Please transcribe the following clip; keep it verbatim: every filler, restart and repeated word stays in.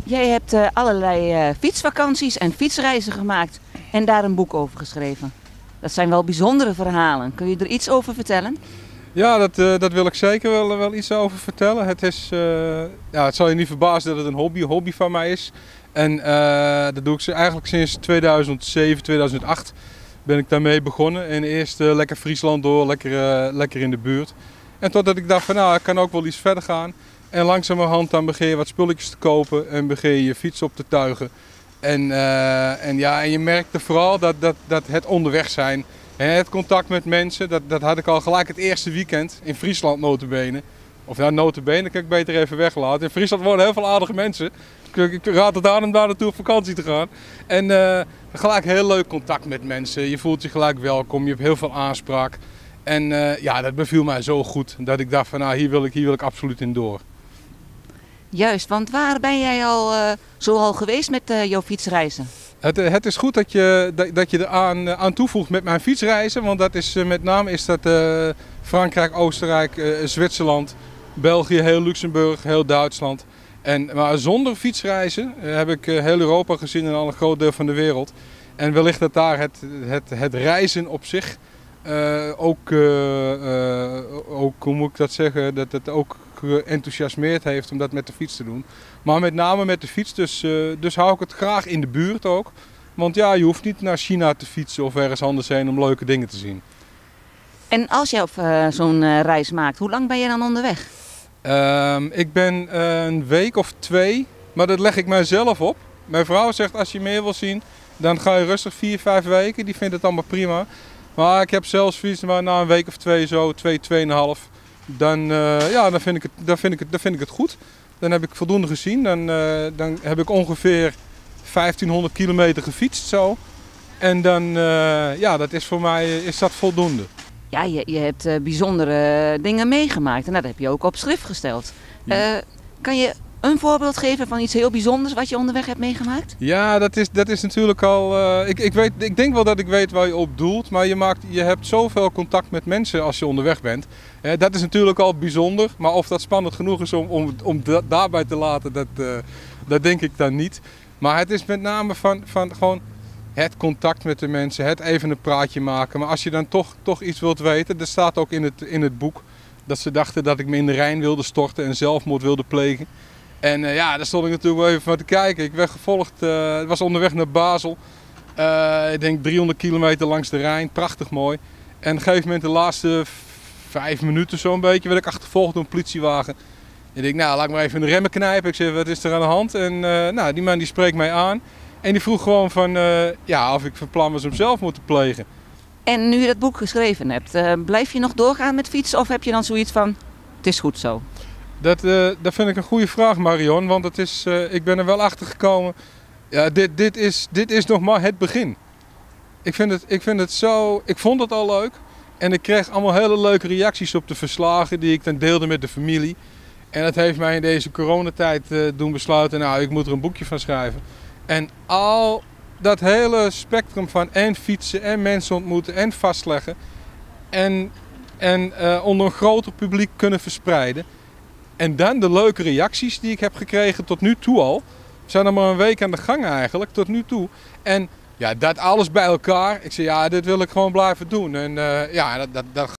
Jij hebt uh, allerlei uh, fietsvakanties en fietsreizen gemaakt en daar een boek over geschreven. Dat zijn wel bijzondere verhalen. Kun je er iets over vertellen? Ja, dat, uh, dat wil ik zeker wel, wel iets over vertellen. Het, is, uh, ja, het zal je niet verbazen dat het een hobby, hobby van mij is. En uh, dat doe ik eigenlijk sinds tweeduizend zeven, tweeduizend acht ben ik daarmee begonnen. En eerst uh, lekker Friesland door, lekker, uh, lekker in de buurt. En totdat ik dacht van nou, ik kan ook wel iets verder gaan. En langzamerhand dan begin je wat spulletjes te kopen en begin je je fiets op te tuigen. En, uh, en, ja, en je merkte vooral dat, dat, dat het onderweg zijn, en het contact met mensen, dat, dat had ik al gelijk het eerste weekend in Friesland nota bene. Of nou, nota bene kan ik beter even weglaten. In Friesland wonen heel veel aardige mensen. Ik, ik raad het aan om daar naartoe op vakantie te gaan. En uh, gelijk heel leuk contact met mensen. Je voelt je gelijk welkom, je hebt heel veel aanspraak. En uh, ja, dat beviel mij zo goed dat ik dacht van nou, hier wil ik, hier wil ik absoluut in door. Juist, want waar ben jij al uh, zo al geweest met uh, jouw fietsreizen? Het, het is goed dat je, dat, dat je er aan, aan toevoegt met mijn fietsreizen, want dat is, met name is dat uh, Frankrijk, Oostenrijk, uh, Zwitserland, België, heel Luxemburg, heel Duitsland. En, maar zonder fietsreizen uh, heb ik uh, heel Europa gezien en al een groot deel van de wereld. En wellicht dat daar het, het, het reizen op zich uh, ook, uh, uh, ook, hoe moet ik dat zeggen, dat het ook geenthousiasmeerd heeft om dat met de fiets te doen. Maar met name met de fiets, dus, uh, dus hou ik het graag in de buurt ook. Want ja, je hoeft niet naar China te fietsen of ergens anders heen om leuke dingen te zien. En als je op uh, zo'n uh, reis maakt, hoe lang ben je dan onderweg? Uh, ik ben uh, een week of twee, maar dat leg ik mijzelf op. Mijn vrouw zegt als je meer wil zien, dan ga je rustig vier, vijf weken. Die vindt het allemaal prima. Maar ik heb zelfs zoiets, maar na een week of twee zo, twee, tweeënhalf, dan, uh, ja, dan, vind ik het, dan, vind ik het, dan vind ik het goed. Dan heb ik voldoende gezien. Dan, uh, dan heb ik ongeveer vijftienhonderd kilometer gefietst zo. En dan, uh, ja, dat is voor mij is dat voldoende. Ja, je, je hebt uh, bijzondere dingen meegemaakt en dat heb je ook op schrift gesteld. Ja. Uh, kan je een voorbeeld geven van iets heel bijzonders wat je onderweg hebt meegemaakt? Ja, dat is, dat is natuurlijk al... Uh, ik, ik, weet, ik denk wel dat ik weet waar je op doelt, maar je, maakt, je hebt zoveel contact met mensen als je onderweg bent. Uh, dat is natuurlijk al bijzonder, maar of dat spannend genoeg is om, om, om da daarbij te laten, dat, uh, dat denk ik dan niet. Maar het is met name van, van gewoon het contact met de mensen, het even een praatje maken. Maar als je dan toch, toch iets wilt weten, dat staat ook in het, in het boek, dat ze dachten dat ik me in de Rijn wilde storten en zelfmoord wilde plegen. En uh, ja, daar stond ik natuurlijk wel even van te kijken. Ik werd gevolgd, uh, het was onderweg naar Basel. Uh, ik denk driehonderd kilometer langs de Rijn, prachtig mooi. En op een gegeven moment de laatste vijf minuten zo'n beetje werd ik achtervolgd door een politiewagen. Ik denk, nou laat ik maar even in de remmen knijpen. Ik zeg, wat is er aan de hand? En uh, nou, die man die spreekt mij aan. En die vroeg gewoon van, uh, ja, of ik van plan was om zelfmoord te plegen. En nu je dat boek geschreven hebt, uh, blijf je nog doorgaan met fietsen of heb je dan zoiets van, het is goed zo? Dat, uh, dat vind ik een goede vraag, Marion, want het is, uh, ik ben er wel achter gekomen. Ja, dit, dit, is, dit is nog maar het begin. Ik vind het, ik vind het zo, ik vond het al leuk en ik kreeg allemaal hele leuke reacties op de verslagen die ik dan deelde met de familie. En dat heeft mij in deze coronatijd uh, doen besluiten, nou ik moet er een boekje van schrijven. En al dat hele spectrum van en fietsen en mensen ontmoeten en vastleggen en, en uh, onder een groter publiek kunnen verspreiden. En dan de leuke reacties die ik heb gekregen tot nu toe al. We zijn er maar een week aan de gang eigenlijk, tot nu toe. En ja, dat alles bij elkaar. Ik zei ja, dit wil ik gewoon blijven doen. En uh, ja, dat, dat, dat